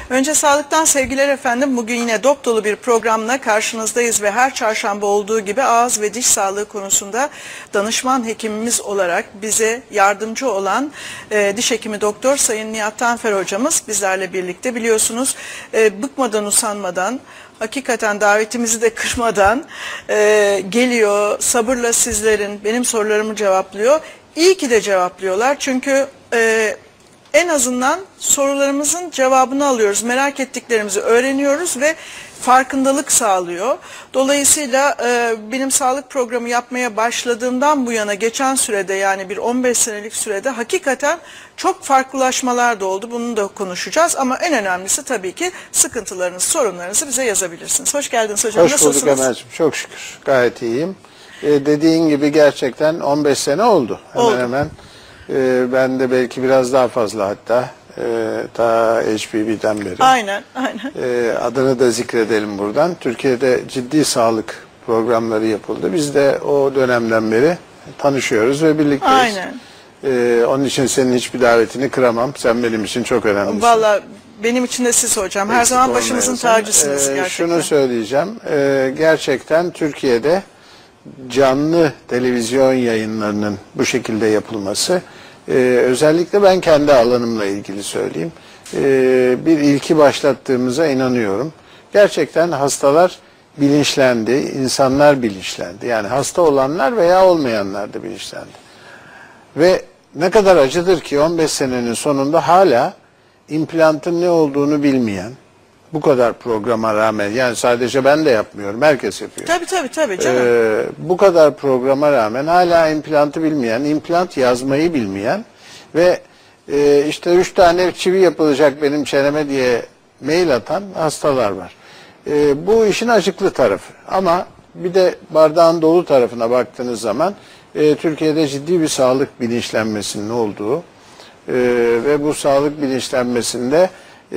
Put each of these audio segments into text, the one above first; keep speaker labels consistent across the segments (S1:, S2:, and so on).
S1: Önce sağlıktan sevgiler efendim. Bugün yine dop dolu bir programla karşınızdayız ve her çarşamba olduğu gibi ağız ve diş sağlığı konusunda danışman hekimimiz olarak bize yardımcı olan diş hekimi doktor Sayın Nihat Tanfer hocamız bizlerle birlikte. Biliyorsunuz bıkmadan usanmadan, hakikaten davetimizi de kırmadan geliyor, sabırla sizlerin, benim sorularımı cevaplıyor. İyi ki de cevaplıyorlar çünkü en azından sorularımızın cevabını alıyoruz, merak ettiklerimizi öğreniyoruz ve farkındalık sağlıyor. Dolayısıyla benim sağlık programı yapmaya başladığımdan bu yana geçen sürede, yani bir 15 senelik sürede hakikaten çok farklılaşmalar da oldu. Bunu da konuşacağız ama en önemlisi tabii ki sıkıntılarınızı, sorunlarınızı bize yazabilirsiniz. Hoş geldiniz hocam.
S2: Hoş bulduk Emel'cim. Çok şükür. Gayet iyiyim. Dediğin gibi gerçekten 15 sene oldu. Hemen. Ben de belki biraz daha fazla hatta. Ta HPV'den beri.
S1: Aynen.
S2: Adını da zikredelim buradan. Türkiye'de ciddi sağlık programları yapıldı. Biz de o dönemden beri tanışıyoruz ve birlikteyiz.
S1: Aynen.
S2: Onun için senin hiçbir davetini kıramam. Sen benim için çok önemlisin.
S1: Vallahi benim için de siz hocam. Her zaman başımızın tacısınız gerçekten.
S2: Şunu söyleyeceğim. Gerçekten Türkiye'de canlı televizyon yayınlarının bu şekilde yapılması, özellikle ben kendi alanımla ilgili söyleyeyim, bir ilki başlattığımıza inanıyorum. Gerçekten hastalar bilinçlendi, insanlar bilinçlendi. Yani hasta olanlar veya olmayanlar da bilinçlendi. Ve ne kadar acıdır ki 15 senenin sonunda hala implantın ne olduğunu bilmeyen, bu kadar programa rağmen, yani sadece ben de yapmıyorum, herkes yapıyor.
S1: Tabii canım.
S2: Bu kadar programa rağmen hala implantı bilmeyen, implant yazmayı bilmeyen ve işte 3 tane çivi yapılacak benim çeneme diye mail atan hastalar var. Bu işin acıklı tarafı. Ama bir de bardağın dolu tarafına baktığınız zaman Türkiye'de ciddi bir sağlık bilinçlenmesinin olduğu ve bu sağlık bilinçlenmesinde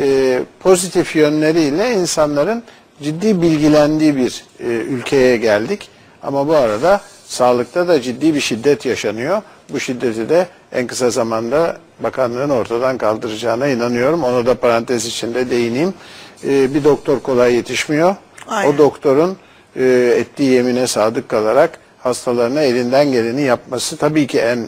S2: pozitif yönleriyle insanların ciddi bilgilendiği bir ülkeye geldik. Ama bu arada sağlıkta da ciddi bir şiddet yaşanıyor. Bu şiddeti de en kısa zamanda bakanlığın ortadan kaldıracağına inanıyorum. Ona da parantez içinde değineyim. Bir doktor kolay yetişmiyor. Aynen. O doktorun ettiği yemine sadık kalarak hastalarına elinden geleni yapması tabii ki en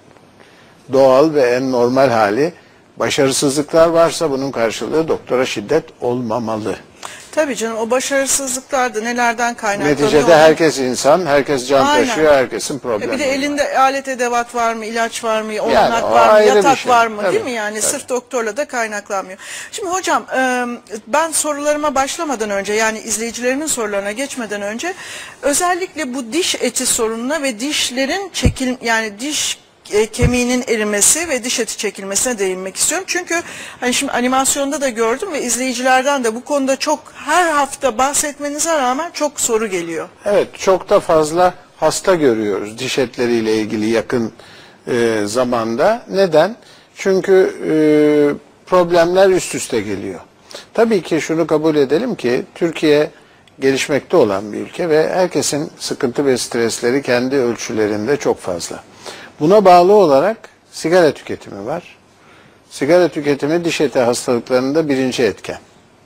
S2: doğal ve en normal hali. Başarısızlıklar varsa bunun karşılığı doktora şiddet olmamalı.
S1: Tabii canım, o başarısızlıklar da nelerden kaynaklanıyor?
S2: Neticede herkes insan, herkes can taşıyor, herkesin problemi.
S1: Bir de elinde alet edevat var mı, ilaç var mı, olanak var mı, yatak var mı, değil mi? Yani sırf doktorla da kaynaklanmıyor. Şimdi hocam, ben sorularıma başlamadan önce, yani izleyicilerimin sorularına geçmeden önce özellikle bu diş eti sorununa ve dişlerin yani diş kemiğinin erimesi ve diş eti çekilmesine değinmek istiyorum. Çünkü hani şimdi animasyonda da gördüm ve izleyicilerden de bu konuda çok, her hafta bahsetmenize rağmen çok soru geliyor.
S2: Evet, çok da fazla hasta görüyoruz diş etleriyle ilgili yakın zamanda. Neden? Çünkü problemler üst üste geliyor. Tabii ki şunu kabul edelim ki Türkiye gelişmekte olan bir ülke ve herkesin sıkıntı ve stresleri kendi ölçülerinde çok fazla. Buna bağlı olarak sigara tüketimi var. Sigara tüketimi diş eti hastalıklarında birinci etken.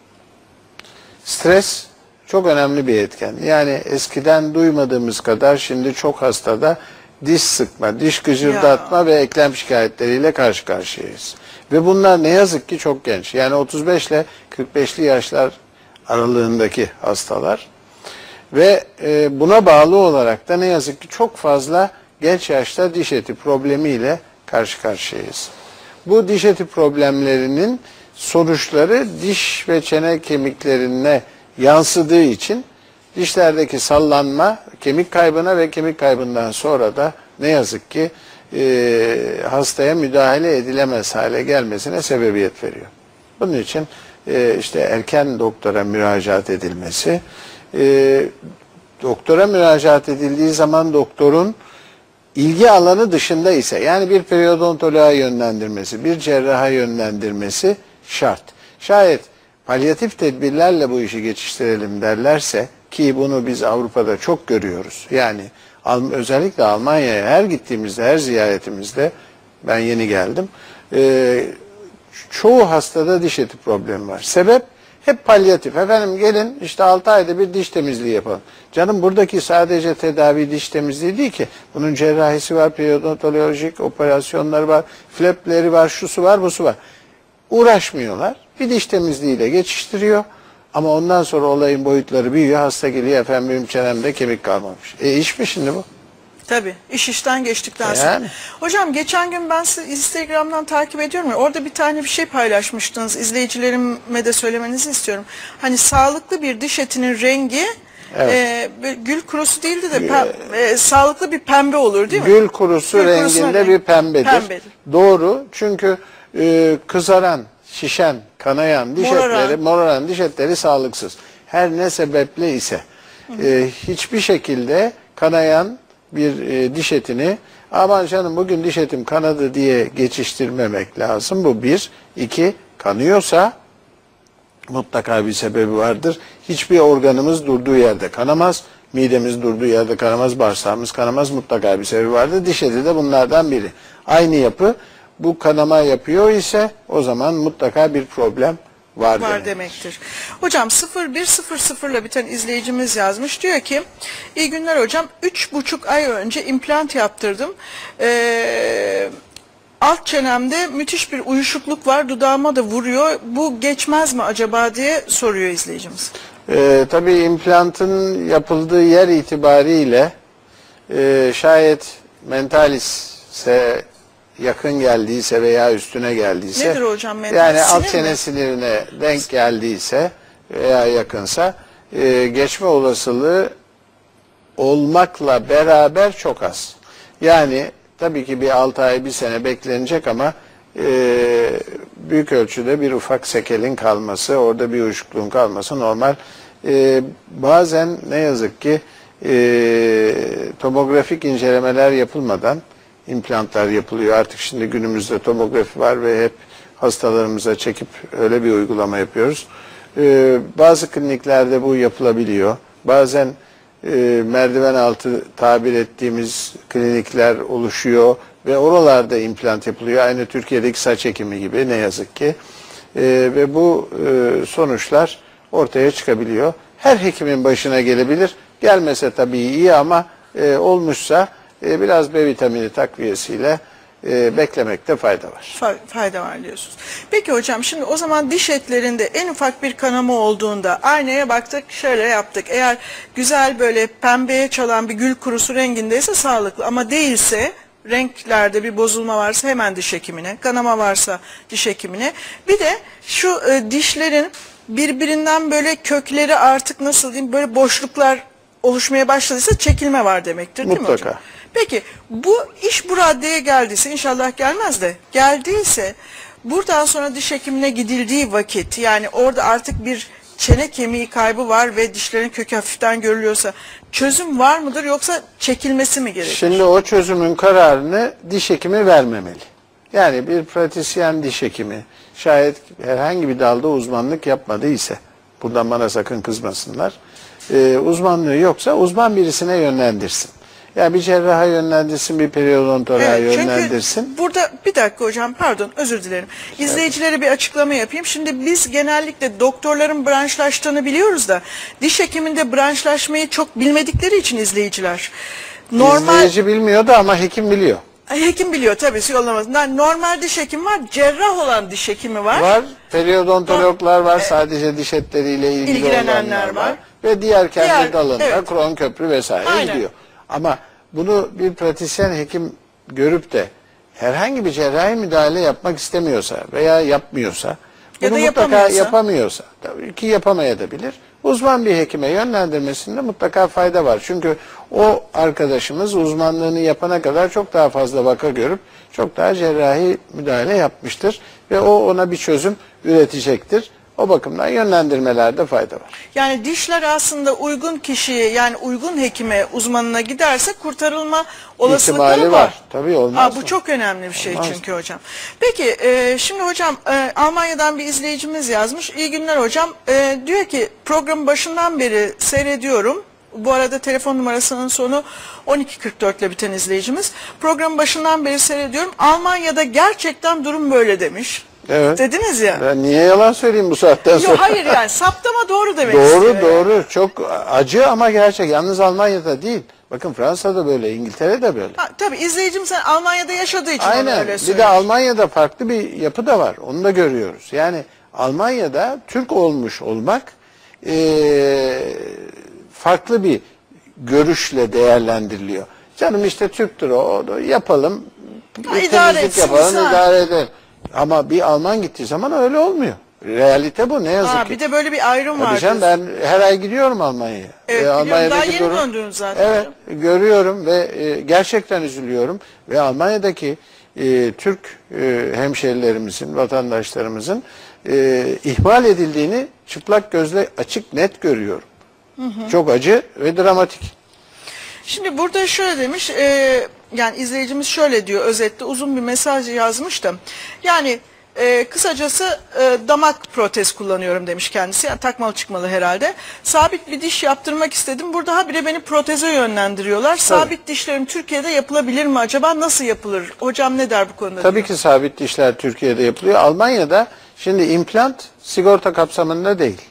S2: Stres çok önemli bir etken. Yani eskiden duymadığımız kadar şimdi çok hastada diş sıkma, diş gıcırdatma ve eklem şikayetleriyle karşı karşıyayız. Ve bunlar ne yazık ki çok genç. Yani 35 ile 45'li yaşlar aralığındaki hastalar. Ve buna bağlı olarak da ne yazık ki çok fazla genç yaşta diş eti problemiyle karşı karşıyayız. Bu diş eti problemlerinin sonuçları diş ve çene kemiklerine yansıdığı için dişlerdeki sallanma kemik kaybına ve kemik kaybından sonra da ne yazık ki hastaya müdahale edilemez hale gelmesine sebebiyet veriyor. Bunun için işte erken doktora müracaat edilmesi, doktora müracaat edildiği zaman doktorun ilgi alanı dışında ise, yani bir periodontoloğa yönlendirmesi, bir cerraha yönlendirmesi şart. Şayet palyatif tedbirlerle bu işi geçiştirelim derlerse, ki bunu biz Avrupa'da çok görüyoruz. Yani özellikle Almanya'ya her gittiğimizde, her ziyaretimizde, ben yeni geldim, çoğu hastada diş eti problemi var. Sebep hep palyatif. Efendim gelin işte 6 ayda bir diş temizliği yapalım. Canım buradaki sadece tedavi diş temizliği değil ki. Bunun cerrahisi var, periodontolojik operasyonları var, flapleri var, şusu var, busu var. Uğraşmıyorlar. Bir diş temizliğiyle geçiştiriyor. Ama ondan sonra olayın boyutları büyüyor. Hasta geliyor, efendim benim çenemde kemik kalmamış. İş mi şimdi bu?
S1: Tabii, iş işten geçtikten sonra.
S2: Yani.
S1: Hocam geçen gün ben sizi Instagram'dan takip ediyorum ya, orada bir tane bir şey paylaşmıştınız. İzleyicilerime de söylemenizi istiyorum. Hani sağlıklı bir diş etinin rengi gül kurusu değildi de sağlıklı bir pembe olur değil mi?
S2: Gül kurusu renginde bir pembedir. Doğru, çünkü kızaran, şişen, kanayan diş etleri, moraran diş etleri sağlıksız. Her ne sebeple ise hiçbir şekilde kanayan bir diş etini aman canım bugün diş etim kanadı diye geçiştirmemek lazım. Bu bir. İki, kanıyorsa mutlaka bir sebebi vardır. Hiçbir organımız durduğu yerde kanamaz. Midemiz durduğu yerde kanamaz. Bağırsağımız kanamaz. Mutlaka bir sebebi vardır. Diş eti de bunlardan biri. Aynı yapı. Bu kanama yapıyor ise o zaman mutlaka bir problem var
S1: demektir. Hocam 0100 ile biten izleyicimiz yazmış. Diyor ki iyi günler hocam, 3,5 ay önce implant yaptırdım. Alt çenemde müthiş bir uyuşukluk var. Dudağıma da vuruyor. Bu geçmez mi acaba diye soruyor izleyicimiz.
S2: Tabii implantın yapıldığı yer itibariyle şayet mentalise yakın geldiyse veya üstüne geldiyse,
S1: nedir hocam mentalis?
S2: yani alt çene sinirine denk geldiyse veya yakınsa geçme olasılığı olmakla beraber çok az. Yani tabii ki bir 6 ay, bir sene beklenecek ama büyük ölçüde bir ufak sekelin kalması, orada bir uyuşukluğun kalması normal. Bazen ne yazık ki tomografik incelemeler yapılmadan implantlar yapılıyor. Artık şimdi günümüzde tomografi var ve hep hastalarımıza çekip öyle bir uygulama yapıyoruz. Bazı kliniklerde bu yapılabiliyor. Bazen merdiven altı tabir ettiğimiz klinikler oluşuyor ve oralarda implant yapılıyor. Aynı Türkiye'deki saç ekimi gibi ne yazık ki. Ve bu sonuçlar ortaya çıkabiliyor. Her hekimin başına gelebilir. Gelmese tabii iyi ama olmuşsa biraz B vitamini takviyesiyle beklemekte fayda var.
S1: Fayda var diyorsunuz. Peki hocam, şimdi o zaman diş etlerinde en ufak bir kanama olduğunda aynaya baktık, şöyle yaptık. Eğer güzel böyle pembeye çalan bir gül kurusu rengindeyse sağlıklı, ama değilse, renklerde bir bozulma varsa hemen diş hekimine, kanama varsa diş hekimine. Bir de şu dişlerin birbirinden böyle kökleri artık nasıl diyeyim, böyle boşluklar oluşmaya başladıysa çekilme var demektir değil mi hocam?
S2: Mutlaka.
S1: Peki bu iş bu raddeye geldiyse, inşallah gelmez de geldiyse, buradan sonra diş hekimine gidildiği vakit, yani orada artık bir çene kemiği kaybı var ve dişlerin kökü hafiften görülüyorsa çözüm var mıdır, yoksa çekilmesi mi gerekir?
S2: Şimdi o çözümün kararını diş hekimi vermemeli. Yani bir pratisyen diş hekimi şayet herhangi bir dalda uzmanlık yapmadıysa, buradan bana sakın kızmasınlar, uzmanlığı yoksa uzman birisine yönlendirsin. Ya bir cerraha yönlendirsin, bir periodontoloğa yönlendirsin.
S1: Çünkü burada bir dakika hocam, pardon, özür dilerim. İzleyicilere bir açıklama yapayım. Şimdi biz genellikle doktorların branşlaştığını biliyoruz da diş hekiminde branşlaşmayı çok bilmedikleri için izleyiciler.
S2: İzleyici bilmiyordu ama hekim biliyor.
S1: Hekim biliyor tabii, yollamasından. Normal diş hekimi var, cerrah olan diş hekimi var.
S2: Var, periodontologlar var, sadece diş etleriyle ilgili olanlar var. Ve diğer kendi dalında kron, köprü vesaire gidiyor. Ama bunu bir pratisyen hekim görüp de herhangi bir cerrahi müdahale yapmak istemiyorsa veya yapmıyorsa, bunu mutlaka yapamıyorsa, tabii ki yapamayabilir. Uzman bir hekime yönlendirmesinde mutlaka fayda var. Çünkü o arkadaşımız uzmanlığını yapana kadar çok daha fazla vaka görüp çok daha cerrahi müdahale yapmıştır ve o ona bir çözüm üretecektir. O bakımdan yönlendirmelerde fayda var.
S1: Yani dişler aslında uygun kişiye, yani uygun hekime, uzmanına giderse kurtarılma olasılıkları var.
S2: Tabii, olmaz
S1: bu
S2: mı?
S1: çok önemli bir şey çünkü hocam. Peki şimdi hocam Almanya'dan bir izleyicimiz yazmış. İyi günler hocam. Diyor ki programın başından beri seyrediyorum. Bu arada telefon numarasının sonu 1244 ile biten izleyicimiz. Programın başından beri seyrediyorum. Almanya'da gerçekten durum böyle demiş.
S2: Evet.
S1: Dediniz ya.
S2: Ben niye yalan söyleyeyim bu saatten sonra?
S1: Yok hayır yani saptama doğru demek
S2: Doğru
S1: istiyor.
S2: doğru.
S1: Yani.
S2: Çok acı ama gerçek. Yalnız Almanya'da değil. Bakın Fransa'da böyle, İngiltere'de böyle.
S1: Ha, tabii izleyicim sen Almanya'da yaşadığı için onu
S2: Aynen.
S1: öyle
S2: Bir
S1: söylüyor.
S2: de Almanya'da farklı bir yapı da var. Onu da görüyoruz. Yani Almanya'da Türk olmuş olmak farklı bir görüşle değerlendiriliyor. Canım işte Türktür o yapalım.
S1: idare
S2: Temizlik
S1: etsin
S2: yapalım,
S1: insan.
S2: idare edelim. Ama bir Alman gittiği zaman öyle olmuyor. Realite bu ne yazık
S1: Ha,
S2: ki.
S1: bir de böyle bir ayrım var.
S2: Tabii canım, ben her ay gidiyorum Almanya'ya.
S1: Evet, biliyorum. Daha
S2: Almanya'daki
S1: yeni döndünüz zaten.
S2: Evet, görüyorum ve gerçekten üzülüyorum. Ve Almanya'daki Türk hemşerilerimizin, vatandaşlarımızın ihmal edildiğini çıplak gözle açık net görüyorum. Çok acı ve dramatik.
S1: Şimdi burada şöyle demiş, yani izleyicimiz şöyle diyor özetle uzun bir mesaj yazmış da. Yani kısacası damak protez kullanıyorum demiş kendisi. Yani takmalı çıkmalı herhalde. Sabit bir diş yaptırmak istedim. Burada habire beni proteze yönlendiriyorlar. Sabit dişlerim Türkiye'de yapılabilir mi acaba? Nasıl yapılır? Hocam ne der bu konuda?
S2: Tabii
S1: diyor.
S2: ki sabit dişler Türkiye'de yapılıyor. Almanya'da şimdi implant sigorta kapsamında değil.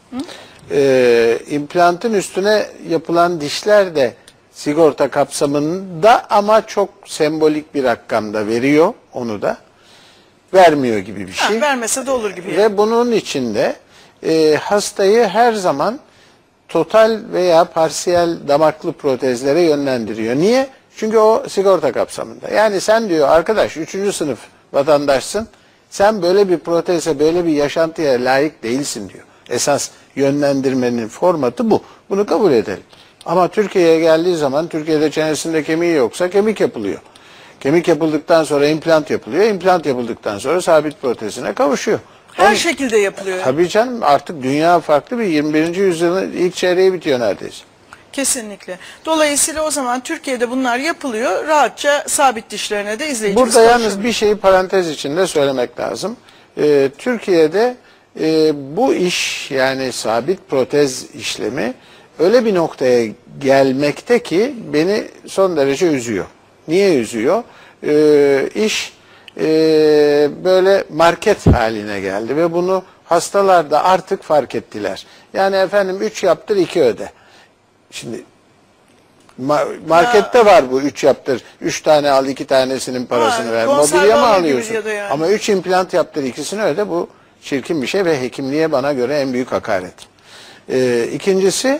S2: İmplantın üstüne yapılan dişler de sigorta kapsamında ama çok sembolik bir rakamda veriyor, onu da vermiyor gibi bir şey.
S1: Vermese de olur gibi. Yani.
S2: Ve bunun içinde hastayı her zaman total veya parsiyel damaklı protezlere yönlendiriyor. Niye? Çünkü o sigorta kapsamında. Yani sen diyor arkadaş 3. sınıf vatandaşsın, sen böyle bir proteze, böyle bir yaşantıya layık değilsin diyor. Esas yönlendirmenin formatı bu. Bunu kabul edelim. Ama Türkiye'ye geldiği zaman Türkiye'de çenesinde kemiği yoksa kemik yapılıyor. Kemik yapıldıktan sonra implant yapılıyor. İmplant yapıldıktan sonra sabit protezine kavuşuyor.
S1: Her şekilde yapılıyor.
S2: Tabii canım, artık dünya farklı, bir 21. yüzyılın ilk çeyreği bitiyor neredeyse.
S1: Kesinlikle. Dolayısıyla o zaman Türkiye'de bunlar yapılıyor. Rahatça sabit dişlerine de izleyicimiz
S2: Burada yalnız bir şeyi parantez içinde söylemek lazım. Türkiye'de bu iş, yani sabit protez işlemi öyle bir noktaya gelmekte ki beni son derece üzüyor. Niye üzüyor? İş böyle market haline geldi ve bunu hastalar da artık fark ettiler. Yani efendim 3 yaptır 2 öde. Şimdi markette var bu 3 yaptır, 3 tane al 2 tanesinin parasını ver. Mobilya mı alıyorsun?
S1: Yani.
S2: Ama 3 implant yaptır, ikisini öde, bu çirkin bir şey ve hekimliğe bana göre en büyük hakaret. İkincisi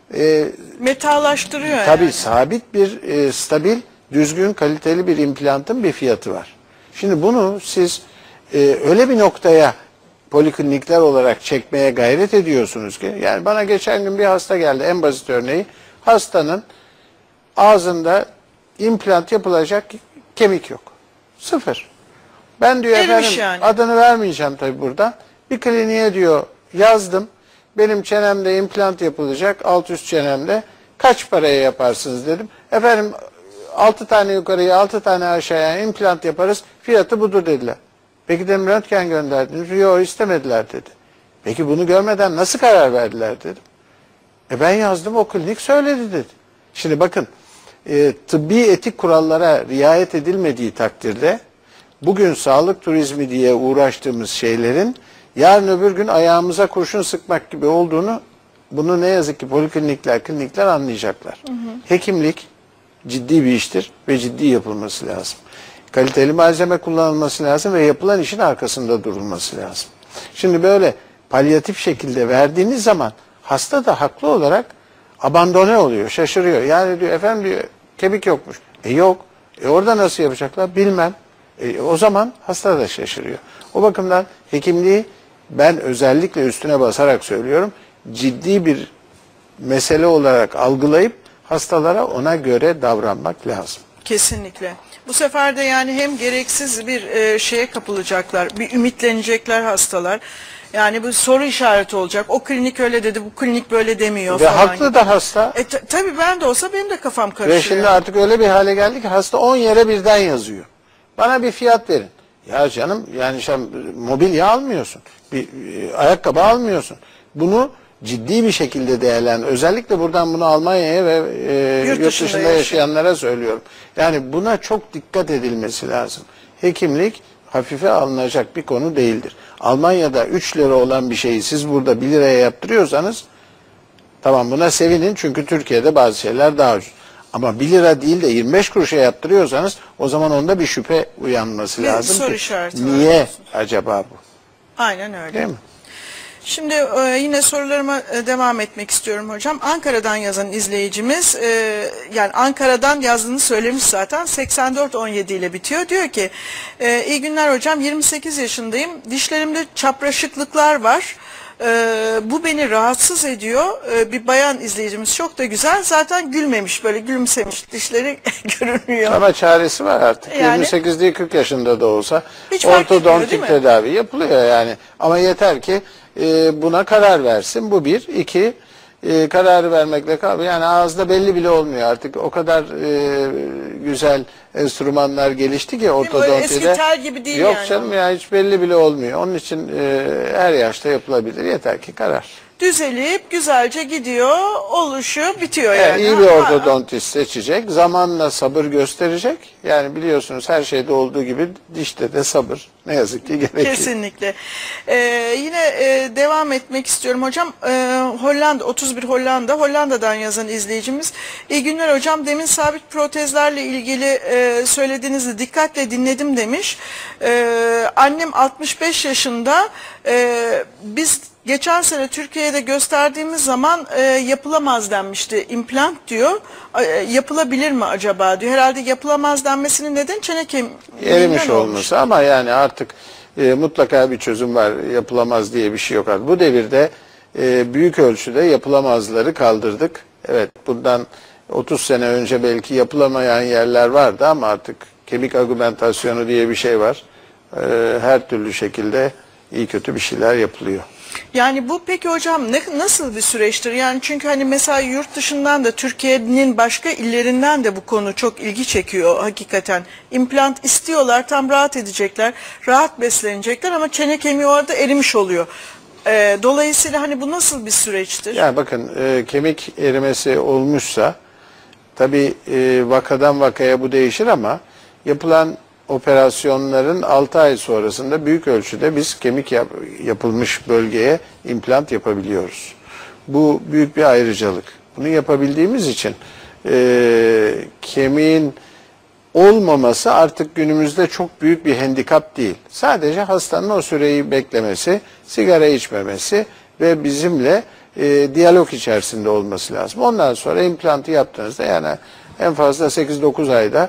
S1: Metalaştırıyor
S2: tabii
S1: yani.
S2: sabit bir stabil, düzgün, kaliteli bir implantın bir fiyatı var. Şimdi bunu siz öyle bir noktaya poliklinikler olarak çekmeye gayret ediyorsunuz ki, yani bana geçen gün bir hasta geldi, en basit örneği, hastanın ağzında implant yapılacak kemik yok. Sıfır. Ben diyor
S1: Erimiş
S2: efendim
S1: yani.
S2: adını vermeyeceğim tabii buradan. Bir kliniğe diyor yazdım. Benim çenemde implant yapılacak, alt üst çenemde. Kaç paraya yaparsınız dedim. Efendim 6 tane yukarıya 6 tane aşağıya implant yaparız. Fiyatı budur dediler. Peki dedim röntgen gönderdiniz. Yok istemediler dedi. Peki bunu görmeden nasıl karar verdiler dedim. Ben yazdım, o klinik söyledi dedi. Şimdi bakın tıbbi etik kurallara riayet edilmediği takdirde bugün sağlık turizmi diye uğraştığımız şeylerin yarın öbür gün ayağımıza kurşun sıkmak gibi olduğunu, bunu ne yazık ki poliklinikler, klinikler anlayacaklar. Hekimlik ciddi bir iştir ve ciddi yapılması lazım. Kaliteli malzeme kullanılması lazım ve yapılan işin arkasında durulması lazım. Şimdi böyle palyatif şekilde verdiğiniz zaman hasta da haklı olarak abandone oluyor, şaşırıyor. Yani diyor efendim diyor kemik yokmuş. Yok. Orada nasıl yapacaklar bilmem. O zaman hasta da şaşırıyor. O bakımdan hekimliği ben özellikle üstüne basarak söylüyorum. Ciddi bir mesele olarak algılayıp hastalara ona göre davranmak lazım.
S1: Kesinlikle. Bu sefer de yani hem gereksiz bir şeye kapılacaklar, bir ümitlenecekler hastalar. Yani bu soru işareti olacak. O klinik öyle dedi, bu klinik böyle demiyor
S2: Ve
S1: falan.
S2: haklı
S1: gibi.
S2: da hasta.
S1: Tabii ben de olsa benim de kafam karışıyor.
S2: Ve şimdi artık öyle bir hale geldi ki hasta 10 yere birden yazıyor. Bana bir fiyat verin. Ya canım yani sen mobilya almıyorsun. Bir ayakkabı almıyorsun. Bunu ciddi bir şekilde değerlendir. Özellikle buradan bunu Almanya'ya ve yurt dışında yaşayanlara söylüyorum. Yani buna çok dikkat edilmesi lazım. Hekimlik hafife alınacak bir konu değildir. Almanya'da 3 lira olan bir şeyi siz burada 1 liraya yaptırıyorsanız tamam, buna sevinin çünkü Türkiye'de bazı şeyler daha ucuz. Ama 1 lira değil de 25 kuruşa yaptırıyorsanız o zaman onda bir şüphe uyanması
S1: Bir
S2: lazım
S1: soru
S2: ki
S1: işareti var
S2: niye
S1: diyorsunuz.
S2: acaba bu?
S1: Aynen öyle.
S2: Değil mi?
S1: Şimdi yine sorularıma devam etmek istiyorum hocam. Ankara'dan yazan izleyicimiz, yani Ankara'dan yazdığını söylemiş zaten, 8417 ile bitiyor. Diyor ki, iyi günler hocam, 28 yaşındayım, dişlerimde çapraşıklıklar var. Bu beni rahatsız ediyor. Bir bayan izleyicimiz, çok da güzel, zaten gülmemiş, böyle gülümsemiş, dişleri görünüyor.
S2: Ama çaresi var artık.
S1: Yani,
S2: 28 değil 40 yaşında da olsa
S1: hiç fark etmiyor, değil
S2: ortodontik
S1: mi?
S2: tedavi yapılıyor yani. Ama yeter ki buna karar versin. Bu bir. İki, kararı vermekle kalmıyor. Yani ağızda belli bile olmuyor artık. O kadar güzel enstrümanlar gelişti ki ortodontide.
S1: Eski tel gibi değil
S2: Yok
S1: yani.
S2: canım ya, hiç belli bile olmuyor. Onun için her yaşta yapılabilir. Yeter ki karar.
S1: Düzelip güzelce gidiyor, oluşu bitiyor yani.
S2: İyi bir ortodontist seçecek. Zamanla sabır gösterecek. Yani biliyorsunuz her şeyde olduğu gibi dişte de sabır ne yazık ki gerekiyor.
S1: Kesinlikle. Yine devam etmek istiyorum hocam. Hollanda, 31 Hollanda'dan yazan izleyicimiz. İyi günler hocam. Demin sabit protezlerle ilgili söylediğinizi dikkatle dinledim demiş. Annem 65 yaşında. Biz geçen sene Türkiye'de gösterdiğimiz zaman yapılamaz denmişti. İmplant diyor. Yapılabilir mi acaba diyor. Herhalde yapılamaz denmesinin nedeni çene kemiğinden
S2: Erimiş
S1: olmuş.
S2: olması ama yani artık mutlaka bir çözüm var. Yapılamaz diye bir şey yok artık. Bu devirde büyük ölçüde yapılamazları kaldırdık. Evet, bundan 30 sene önce belki yapılamayan yerler vardı ama artık kemik agümentasyonu diye bir şey var. Her türlü şekilde iyi kötü bir şeyler yapılıyor.
S1: Yani bu peki hocam nasıl bir süreçtir? Yani çünkü hani mesela yurt dışından da Türkiye'nin başka illerinden de bu konu çok ilgi çekiyor hakikaten. İmplant istiyorlar, tam rahat edecekler, rahat beslenecekler ama çene kemiği orada erimiş oluyor. Dolayısıyla hani bu nasıl bir süreçtir?
S2: Yani bakın kemik erimesi olmuşsa tabii vakadan vakaya bu değişir ama yapılan operasyonların 6 ay sonrasında büyük ölçüde biz kemik yapılmış bölgeye implant yapabiliyoruz. Bu büyük bir ayrıcalık. Bunu yapabildiğimiz için kemiğin olmaması artık günümüzde çok büyük bir handikap değil. Sadece hastanın o süreyi beklemesi, sigara içmemesi ve bizimle diyalog içerisinde olması lazım. Ondan sonra implantı yaptığınızda yani en fazla 8-9 ayda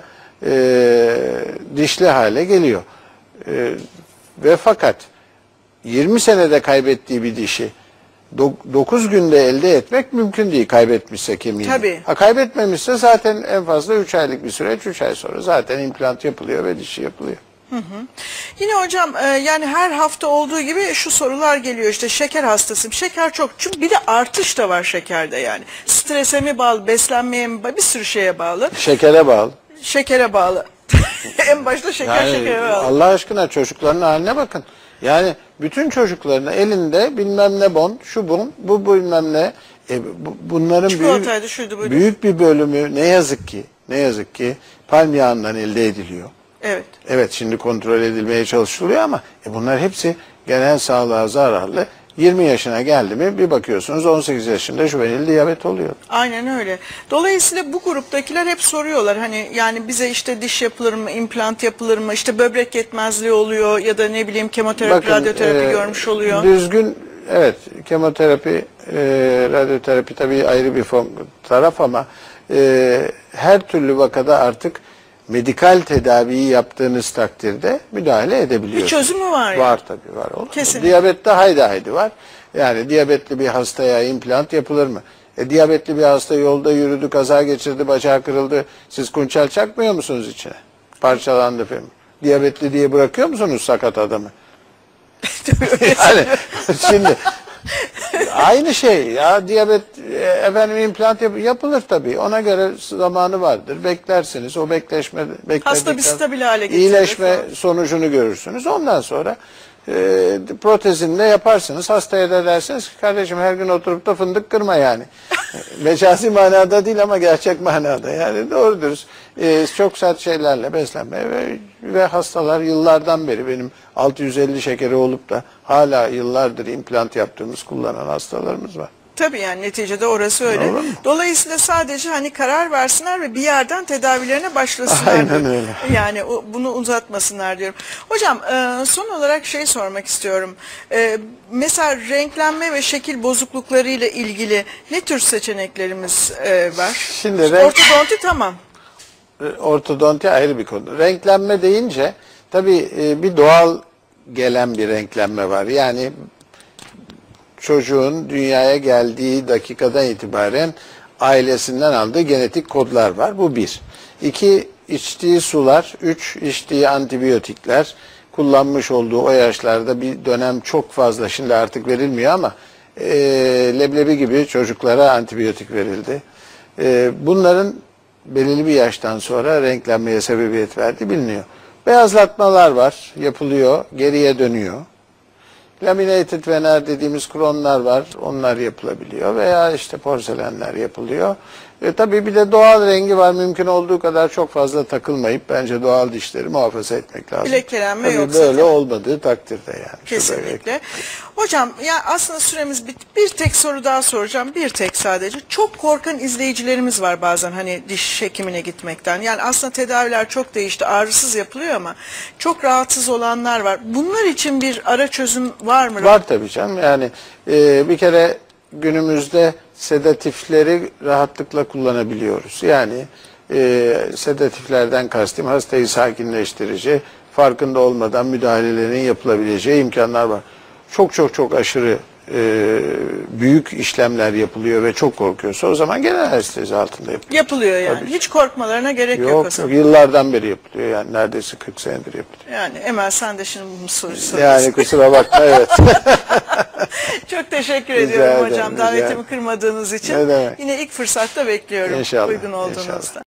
S2: dişli hale geliyor. Ve fakat 20 senede kaybettiği bir dişi 9 günde elde etmek mümkün değil, kaybetmişse kemiğini.
S1: Tabii.
S2: Kaybetmemişse zaten en fazla 3 aylık bir süreç, 3 ay sonra zaten implant yapılıyor ve dişi yapılıyor.
S1: Yine hocam yani her hafta olduğu gibi şu sorular geliyor, işte şeker hastasıyım. Şeker çok, çünkü bir de artış da var şekerde yani. Strese mi bağlı, beslenmeye mi bağlı, bir sürü şeye bağlı.
S2: Şekere bağlı.
S1: Şekere bağlı. En başta şekere bağlı.
S2: Allah aşkına çocukların haline bakın. Yani bütün çocukların elinde bilmem ne bon, şu bon, bu bilmem ne. Bunların büyük bir bölümü ne yazık ki palm yağından elde ediliyor.
S1: Evet.
S2: Evet, şimdi kontrol edilmeye çalışılıyor ama bunlar hepsi genel sağlığa zararlı. 20 yaşına geldi mi bir bakıyorsunuz 18 yaşında juvenil diyabet oluyor.
S1: Aynen öyle. Dolayısıyla bu gruptakiler hep soruyorlar, hani yani bize işte diş yapılır mı, implant yapılır mı, işte böbrek yetmezliği oluyor ya da ne bileyim kemoterapi, bakın, radyoterapi görmüş oluyor.
S2: Düzgün, evet, kemoterapi, radyoterapi tabii ayrı bir taraf ama her türlü vakada artık medikal tedaviyi yaptığınız takdirde müdahale edebiliyorsunuz.
S1: Bir çözümü var yani.
S2: Var tabii, var.
S1: Kesinlikle.
S2: Diyabette haydi var. Yani diyabetli bir hastaya implant yapılır mı? Diyabetli bir hasta yolda yürüdü, kaza geçirdi, bacağı kırıldı. Siz kunçal çakmıyor musunuz içine? Parçalandı film. Diyabetli diye bırakıyor musunuz sakat adamı? Yani şimdi aynı şey ya, diyabet efendim implant yapılır tabii. Ona göre zamanı vardır. Beklersiniz. O
S1: hasta bir stabil hale getirir.
S2: İyileşme sonucunu görürsünüz. Ondan sonra protezinle yaparsınız. Hastaya da dersiniz ki kardeşim her gün oturup da fındık kırma yani. Mecazi manada değil ama gerçek manada. Yani doğrudur. Çok sert şeylerle beslenme ve hastalar yıllardan beri benim 650 şekeri olup da hala yıllardır implant yaptığımız kullanan hastalarımız var.
S1: Tabii yani neticede orası öyle. Dolayısıyla sadece hani karar versinler ve bir yerden tedavilerine başlasınlar.
S2: Aynen öyle.
S1: Yani bunu uzatmasınlar diyorum. Hocam son olarak şey sormak istiyorum. Mesela renklenme ve şekil bozuklukları ile ilgili ne tür seçeneklerimiz var?
S2: Şimdi
S1: ortodonti tamam.
S2: Ortodonti ayrı bir konu. Renklenme deyince tabii bir doğal gelen bir renklenme var. Yani çocuğun dünyaya geldiği dakikadan itibaren ailesinden aldığı genetik kodlar var. Bu bir. İki, içtiği sular. Üç, içtiği antibiyotikler. Kullanmış olduğu o yaşlarda bir dönem çok fazla, şimdi artık verilmiyor ama leblebi gibi çocuklara antibiyotik verildi. Bunların belirli bir yaştan sonra renklenmeye sebebiyet verdiği biliniyor. Beyazlatmalar var, yapılıyor, geriye dönüyor. Laminated veneer dediğimiz kronlar var. Onlar yapılabiliyor. Veya işte porselenler yapılıyor. Tabii bir de doğal rengi var. Mümkün olduğu kadar çok fazla takılmayıp bence doğal dişleri muhafaza etmek lazım.
S1: Bilekelenme
S2: tabii
S1: yoksa.
S2: böyle olmadığı takdirde yani.
S1: Kesinlikle. Hocam ya aslında süremiz bitti. Bir tek soru daha soracağım. Bir tek sadece. Çok korkan izleyicilerimiz var bazen hani diş hekimine gitmekten. Yani aslında tedaviler çok değişti. Ağrısız yapılıyor ama çok rahatsız olanlar var. Bunlar için bir ara çözüm var mı?
S2: Var tabii canım. Yani bir kere günümüzde sedatifleri rahatlıkla kullanabiliyoruz. Yani sedatiflerden kastım hastayı sakinleştirici, farkında olmadan müdahalelerin yapılabileceği imkanlar var. Çok aşırı büyük işlemler yapılıyor ve çok korkuyorsa o zaman genel anestezi altında yapılıyor.
S1: Yapılıyor yani.
S2: Tabii.
S1: Hiç korkmalarına gerek yok aslında.
S2: Yıllardan beri yapılıyor yani neredeyse 40 senedir yapılıyor.
S1: Yani Emel sen de şimdi bunu soruyorsun.
S2: Yani kusura bakma evet.
S1: Çok teşekkür
S2: Rica
S1: ediyorum
S2: ederim,
S1: hocam
S2: rica
S1: davetimi
S2: ederim.
S1: kırmadığınız için.
S2: Ne demek.
S1: Yine ilk fırsatta bekliyorum
S2: İnşallah,
S1: uygun olduğunuzda.
S2: inşallah.